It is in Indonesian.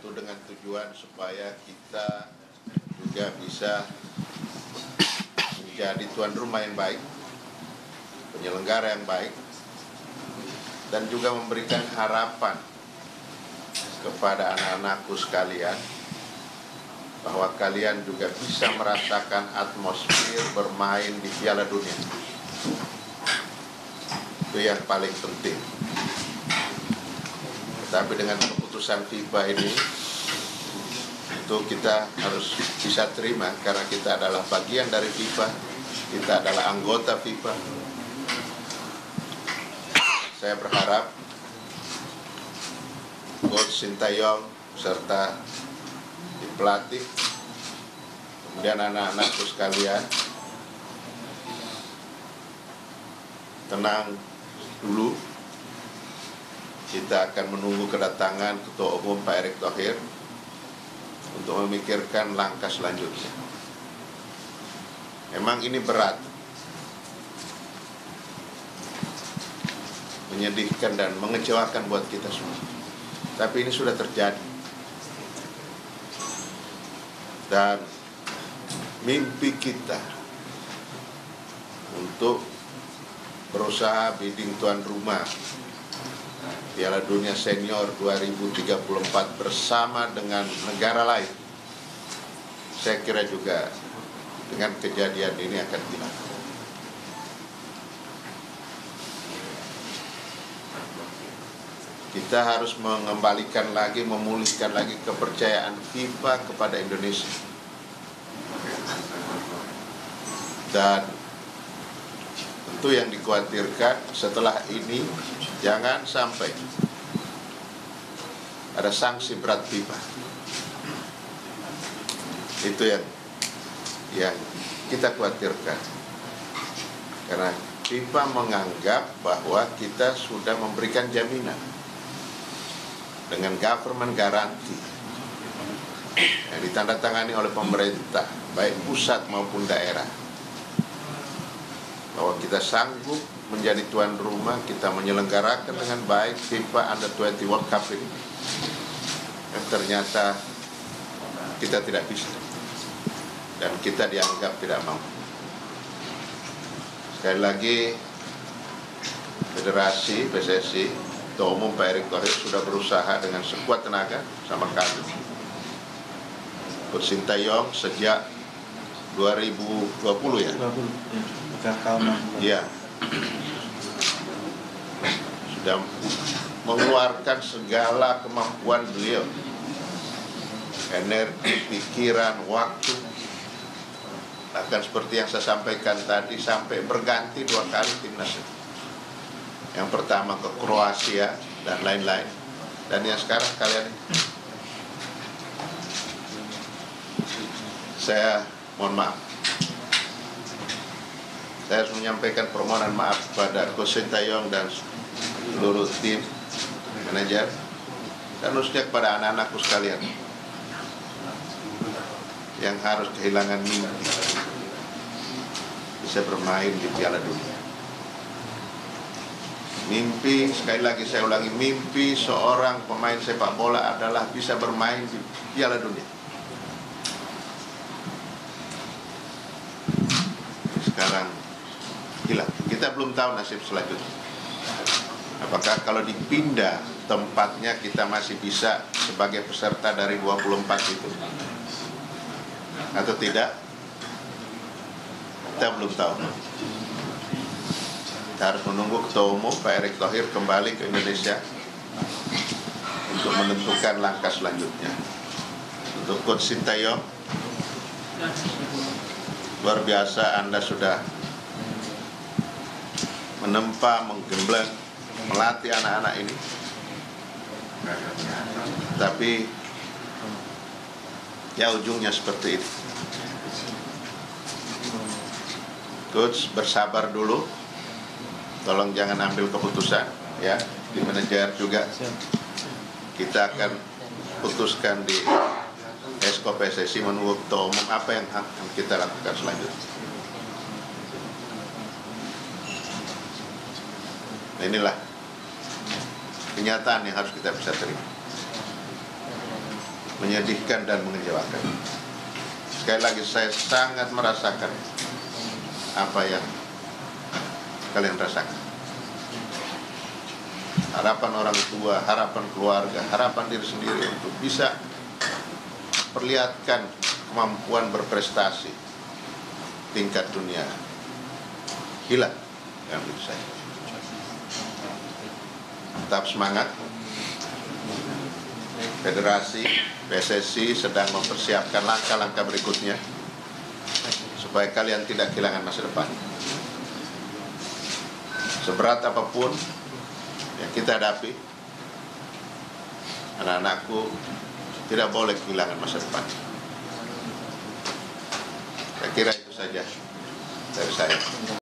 Tentu dengan tujuan supaya kita juga bisa menjadi tuan rumah yang baik, penyelenggara yang baik, dan juga memberikan harapan kepada anak-anakku sekalian bahwa kalian juga bisa merasakan atmosfer bermain di Piala Dunia. Itu yang paling penting. Tapi dengan keputusan FIFA ini, itu kita harus bisa terima karena kita adalah bagian dari FIFA, kita adalah anggota FIFA. Saya berharap Coach Sintayong serta pelatih, kemudian anak-anakku sekalian, tenang dulu. Kita akan menunggu kedatangan Ketua Umum Pak Erick Thohir untuk memikirkan langkah selanjutnya. Memang ini berat, menyedihkan dan mengecewakan buat kita semua. Tapi ini sudah terjadi. Dan mimpi kita untuk berusaha bidding tuan rumah Piala Dunia Senior 2034 bersama dengan negara lain, saya kira juga dengan kejadian ini akan hilang. Kita harus mengembalikan lagi, memulihkan lagi kepercayaan FIFA kepada Indonesia. Dan tentu yang dikhawatirkan setelah ini jangan sampai ada sanksi berat FIFA. Itu yang kita khawatirkan. Karena FIFA menganggap bahwa kita sudah memberikan jaminan dengan government garanti yang ditandatangani oleh pemerintah, baik pusat maupun daerah, bahwa kita sanggup menjadi tuan rumah, kita menyelenggarakan dengan baik FIFA Under-20 World Cup ini. Dan ternyata kita tidak bisa, dan kita dianggap tidak mampu. Sekali lagi, Federasi PSSI, Ketua Umum Pak Erick Thohir sudah berusaha dengan sekuat tenaga sama kami. Coach Sintayong sejak 2020 ya? 20, ya. Sudah mengeluarkan segala kemampuan beliau, energi, pikiran, waktu. Bahkan seperti yang saya sampaikan tadi, sampai berganti 2 kali timnas. Yang pertama ke Kroasia dan lain-lain, dan yang sekarang kalian. Saya mohon maaf, saya harus menyampaikan permohonan maaf kepada Coach Sintayong dan seluruh tim manajer, dan khususnya kepada anak-anakku sekalian yang harus kehilangan mimpi bisa bermain di Piala Dunia. Mimpi, sekali lagi saya ulangi, mimpi seorang pemain sepak bola adalah bisa bermain di Piala Dunia. Sekarang hilang. Kita belum tahu nasib selanjutnya. Apakah kalau dipindah tempatnya kita masih bisa sebagai peserta dari 24 itu atau tidak? Kita belum tahu. Kita harus menunggu Ketua Umum Pak Erick Thohir kembali ke Indonesia untuk menentukan langkah selanjutnya. Untuk Coach Sintayong, luar biasa Anda sudah menempa, menggembleng, melatih anak-anak ini. Tapi ya ujungnya seperti itu. Coach, bersabar dulu. Tolong jangan ambil keputusan, ya. Di manajer juga. Kita akan putuskan di Esko PSSI menunggu Ketua Umum apa yang akan kita lakukan selanjutnya. Nah, inilah kenyataan yang harus kita bisa terima. menyedihkan dan mengecewakan. Sekali lagi saya sangat merasakan apa yang kalian rasakan. Harapan orang tua, harapan keluarga, harapan diri sendiri untuk bisa perlihatkan kemampuan berprestasi tingkat dunia hilang dalam hidup saya. Tetap semangat. Federasi PSSI sedang mempersiapkan langkah-langkah berikutnya supaya kalian tidak kehilangan masa depan. Seberat apapun yang kita hadapi, anak-anakku tidak boleh kehilangan masa depan. Saya kira itu saja dari saya.